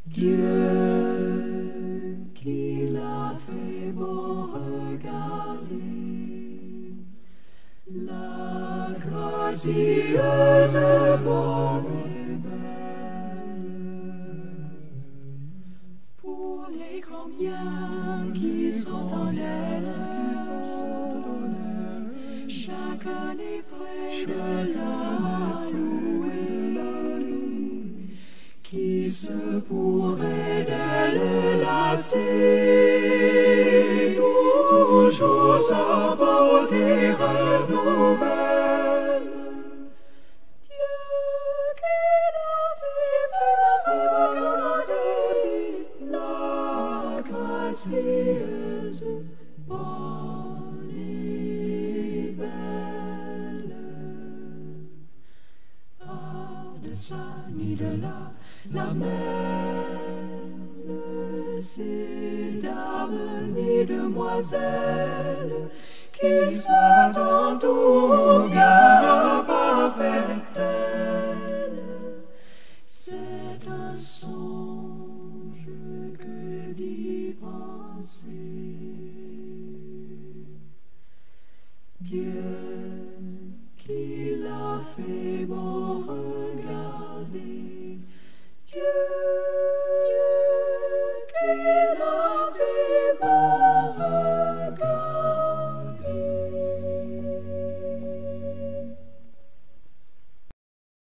Dieu qui l'a fait beau regarder, la gracieuse bonne et belle, pour les grands biens qui sont en elle, chaque année près de la louer, qui se pourrait d'elle lasser, toujours sa beauté renouvelle. Dieu qui l'a fait regarder, la gracieuse bonne et belle. Par-deç‌à ni de là, la merle, ces dames ni demoiselles, qui soient en tout bien parfaite, c'est un songe que d'y penser. Dieu qui l'a fait